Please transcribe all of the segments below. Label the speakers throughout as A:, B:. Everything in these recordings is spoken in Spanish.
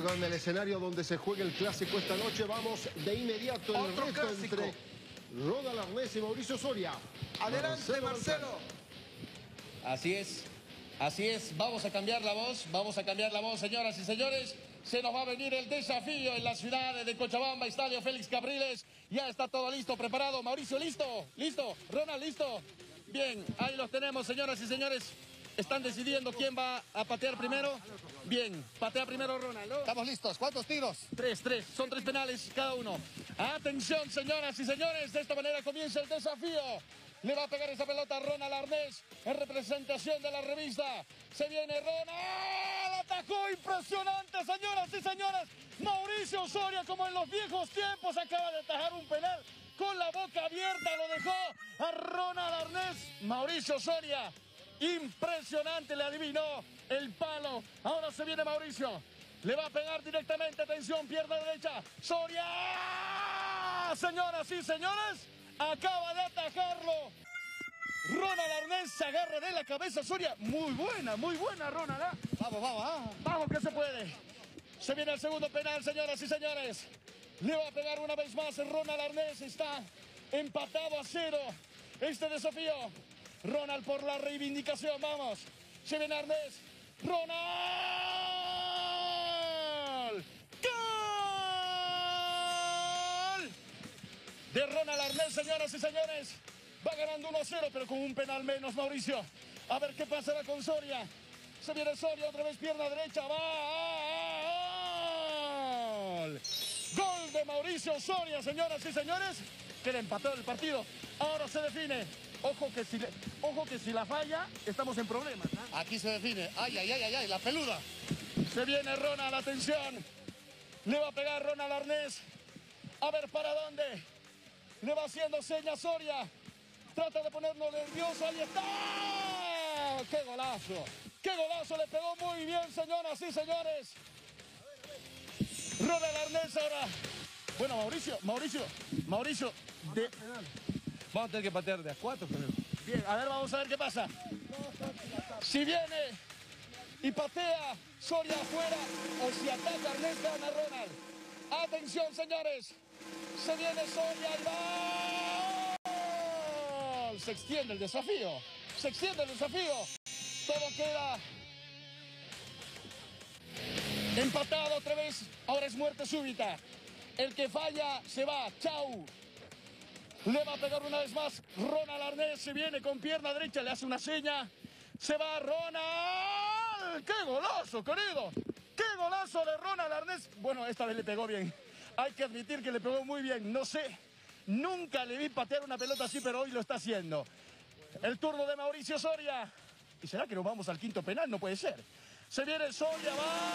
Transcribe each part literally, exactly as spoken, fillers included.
A: Fernanda, el escenario donde se juega el clásico esta noche. Vamos de inmediato en el
B: Otro
A: reto
B: clásico.
A: entre Ronald Arnés y Mauricio Soria.
B: Adelante, Marcelo.
C: Así es, así es. Vamos a cambiar la voz, vamos a cambiar la voz, señoras y señores. Se nos va a venir el desafío en la ciudad de Cochabamba, Estadio Félix Capriles. Ya está todo listo, preparado. Mauricio, ¿listo? ¿Listo? Ronald, ¿listo? Bien, ahí los tenemos, señoras y señores. ¿Están decidiendo quién va a patear primero? Bien, patea primero Ronald, ¿no?
D: Estamos listos. ¿Cuántos tiros?
C: Tres, tres. Son tres penales cada uno. Atención, señoras y señores. De esta manera comienza el desafío. Le va a pegar esa pelota a Ronald Arnés en representación de la revista. Se viene Ronald. Atacó impresionante, señoras y señores. Mauricio Soria, como en los viejos tiempos, acaba de atajar un penal. Con la boca abierta lo dejó a Ronald Arnés. Mauricio Soria. Impresionante, le adivinó el palo. Ahora se viene Mauricio. Le va a pegar directamente. Atención, pierna derecha. Soria. Señoras y señores, acaba de atajarlo. Ronald Arnés se agarra de la cabeza. Soria, muy buena, muy buena, Ronald. ¿eh?
D: Vamos, vamos, vamos.
C: Vamos que se puede. Se viene el segundo penal, señoras y señores. Le va a pegar una vez más. Ronald Arnés está empatado a cero. Este desafío. Ronald por la reivindicación, vamos. Se viene Arnés. ¡Ronald! ¡Gol! De Ronald Arnés, señoras y señores. Va ganando uno a cero, pero con un penal menos, Mauricio. A ver qué pasará con Soria. Se viene Soria, otra vez pierna derecha. ¡Va! ¡Gol! Gol de Mauricio Soria, señoras y señores. Queda empatado el partido. Ahora se define. Ojo que si, le, ojo que si la falla, estamos en problemas, ¿eh?
D: Aquí se define. Ay, ay, ay, ay, ay, la peluda.
C: Se viene Ronald, atención. Le va a pegar Ronald Arnés. A ver para dónde. Le va haciendo señas Soria. Trata de ponerlo nervioso. Ahí está. ¡Qué golazo! ¡Qué golazo! Le pegó muy bien, señoras y señores. Ronald Arnés ahora. Bueno, Mauricio, Mauricio, Mauricio. De...
B: Vamos a tener que patear de a cuatro, pero...
C: Bien, a ver, vamos a ver qué pasa. Si viene y patea Soria afuera o si ataca Arnés, gana Ronald. Atención, señores. Se viene Soria y va. Se extiende el desafío. Se extiende el desafío. Todo queda empatado otra vez. Ahora es muerte súbita. El que falla se va. Chau. Le va a pegar una vez más. Ronald Arnés se viene con pierna derecha. Le hace una seña. Se va Ronald. ¡Qué golazo, querido! ¡Qué golazo de Ronald Arnés! Bueno, esta vez le pegó bien. Hay que admitir que le pegó muy bien. No sé, nunca le vi patear una pelota así, pero hoy lo está haciendo. El turno de Mauricio Soria. ¿Y será que nos vamos al quinto penal? No puede ser. Se viene Soria.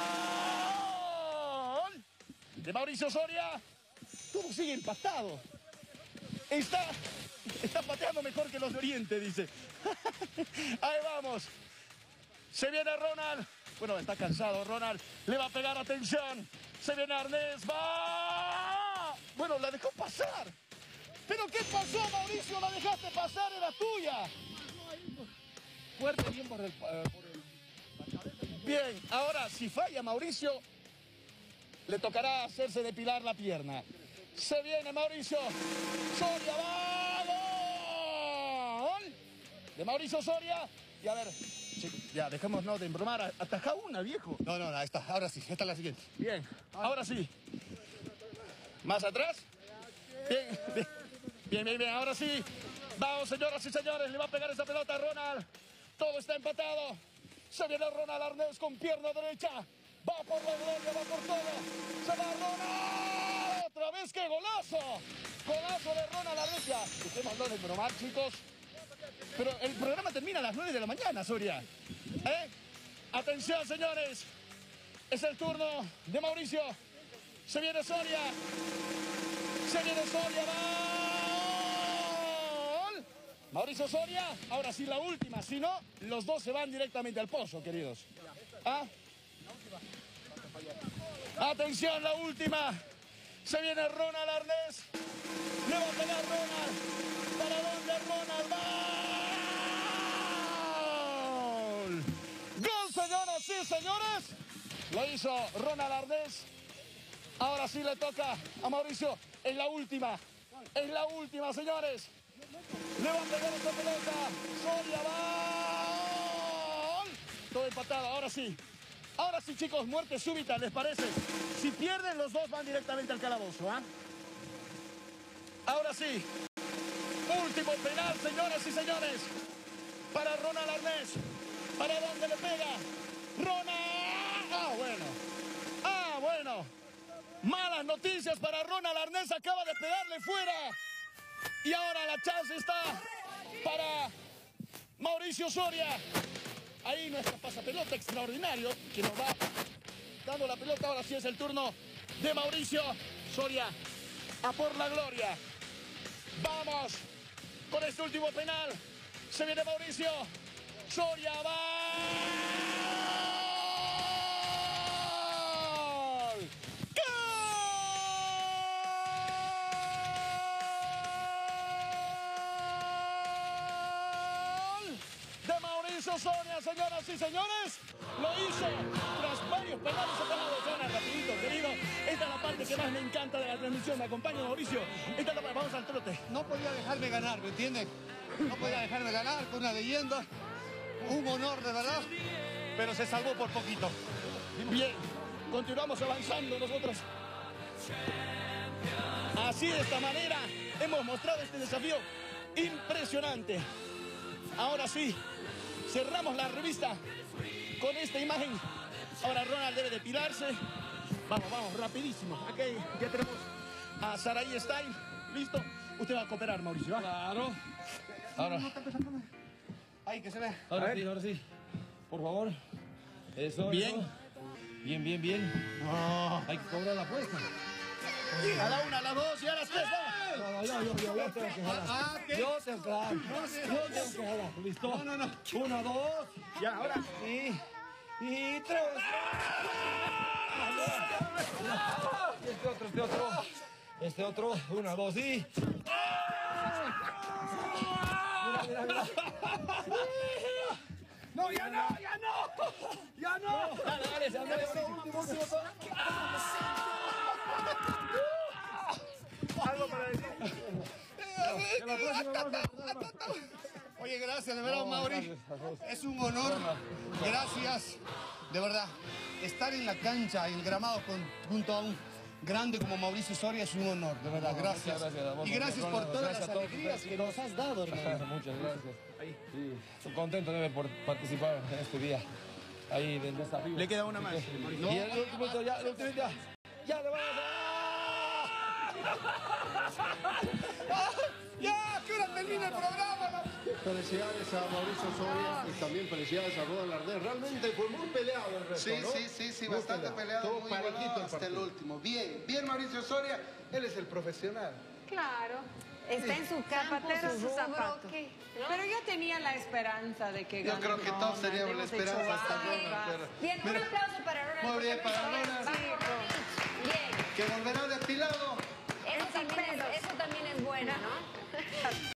C: ¡Gol! De Mauricio Soria. Todo sigue empatado. Está, está pateando mejor que los de Oriente, dice. Ahí vamos. Se viene Ronald. Bueno, está cansado Ronald. Le va a pegar, atención. Se viene Arnés. ¡Va! Bueno, la dejó pasar. ¿Pero qué pasó, Mauricio? La dejaste pasar, era tuya.
D: Fuerte bien por el... Uh, por el...
C: Bien, ahora si falla Mauricio, le tocará hacerse depilar la pierna. Se viene Mauricio. Soria va. ¡Gol! De Mauricio Soria. Y a ver, sí, ya dejémonos de embromar. Ataja una, viejo.
D: No, no, no, ahí está. Ahora sí, esta es la siguiente.
C: Bien, ahora sí. ¿Más atrás? Bien, bien, bien, bien, bien. Ahora sí. Vamos, señoras y señores. Le va a pegar esa pelota a Ronald. Todo está empatado. Se viene Ronald Arnés con pierna derecha. Va por la gloria, va por todo. Se va Ronald. Otra vez, ¡qué golazo! Golazo de Ronald Arnés. Ya, dejémonos de bromar, chicos. Pero el programa termina a las nueve de la mañana, Soria. ¿Eh? Atención, señores. Es el turno de Mauricio. Se viene Soria. Se viene Soria. ¡Gol! Mauricio Soria. Ahora sí, la última. Si no, los dos se van directamente al pozo, queridos. ¿Ah? Atención, la última. Se viene Ronald Arnés. Le va a pegar Ronald. ¿Para dónde Ronald va? ¡Gol! ¡Gol, señoras y señores! Lo hizo Ronald Arnés. Ahora sí le toca a Mauricio. Es la última. Es la última, señores. Le van a pegar esta pelota. Soria va. Todo empatado. Ahora sí. Ahora sí, chicos. Muerte súbita, ¿les parece? Si pierden, los dos van directamente al calabozo, ¿ah? Ahora sí. Último penal, señoras y señores. Para Ronald Arnés. ¿Para dónde le pega? ¡Ronald! ¡Ah, bueno! ¡Ah, bueno! Malas noticias para Ronald Arnés. Acaba de pegarle fuera. Y ahora la chance está para Mauricio Soria. Ahí nuestra pasapelota extraordinario que nos va dando la pelota. Ahora sí es el turno de Mauricio Soria. A por la gloria. Vamos con este último penal. Se viene Mauricio Soria. ¡Va! Soria, señoras y señores, lo hizo tras varios penales separados. Zona, rapidito, querido. Esta es la parte que más me encanta de la transmisión. Me acompaña Mauricio. Esta es la parte. Vamos al trote.
D: No podía dejarme ganar, ¿me entiendes? No podía dejarme ganar con una leyenda. Un honor, de verdad. Pero se salvó por poquito.
C: Bien, continuamos avanzando nosotros. Así, de esta manera, hemos mostrado este desafío impresionante. Ahora sí. Cerramos la revista con esta imagen. Ahora Ronald debe depilarse. Vamos, vamos, rapidísimo. Aquí ya tenemos a Saraí Style. ¿Listo? Usted va a cooperar, Mauricio. ¿Va?
B: Claro. Ahora.
D: Ahí, que se ve.
B: Ahora sí, ahora sí. Por favor. Eso.
C: Bien.
B: Eso. Bien, bien, bien.
C: No.
B: Hay que cobrar la apuesta.
C: A la una, a las dos y a las tres. ¡Vamos!
B: No, no, yo, yo, yo, yo tengo que jalar.
D: Ah, ¿qué?
B: Yo tengo que jalar. Yo tengo que jalar. ¿Listo?
D: No, no, no.
B: Una, dos.
C: Ya, ahora.
B: Sí. Y tres. Este otro, este otro. Este otro. Una, dos y. Mira, mira, mira.
D: No, ya no, ya no. Ya no.
C: Dale, dale, dale, dale.
B: Último, último, último.
D: Algo para decir.
B: En la próxima vamos a...
D: Oye, gracias, de verdad,
B: No,
D: Mauri.
B: gracias a vos.
D: Es un honor. Gracias, de verdad. Estar en la cancha, en gramado, con, junto a un grande como Mauricio Soria es un honor, de verdad.
B: No,
D: gracias.
B: muchas gracias a vos,
D: Y gracias por
B: Ronald.
D: todas
B: Gracias
D: las
B: a todos
D: alegrías
B: ustedes,
D: que nos has dado, hermano.
B: Muchas gracias. Sí, estoy contento de por participar en este día. Ahí del desafío.
C: Le queda una más.
B: Y el último, ya, el último, ya. Ya le vamos a...
D: ¡Ya! ¡Que ahora termina el programa!
A: Felicidades a Mauricio Soria y también felicidades a Ronald Arnés. Realmente fue muy peleado el resto,
E: Sí,
A: ¿no?
E: sí, sí, sí,
A: Muy
E: bastante peleado,
A: Todo
E: muy
A: parejito
E: igualado
A: el
E: hasta el
A: partido.
E: último. Bien, bien Mauricio Soria, él es el profesional.
F: Claro. Está en su campo,
G: Zapatero
F: su
G: su
F: rubro,
G: zapato.
F: ¿qué? ¿No?
G: Pero yo tenía la esperanza de que
E: Yo
G: gane
E: creo que todos
G: Ronald.
E: teníamos la
G: Hemos hecho
E: esperanza hasta
G: varias.
E: Ronald, pero...
F: Bien, un
E: Mira,
F: aplauso para Ronald.
E: Muy bien,
F: porque
E: para
F: lo hizo.
E: Ronald.
F: Sí, Ronald. Bien.
E: que volverá depilado.
F: Eso también, es, eso también es bueno, ¿no?